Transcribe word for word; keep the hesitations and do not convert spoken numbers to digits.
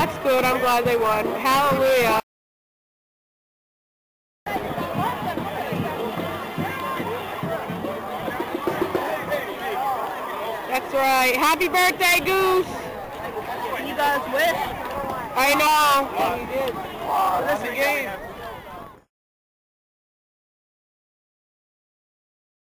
That's good. I'm glad they won. Hallelujah. That's right. Happy birthday, Goose. You guys win. I know. You did. Oh, that's a game.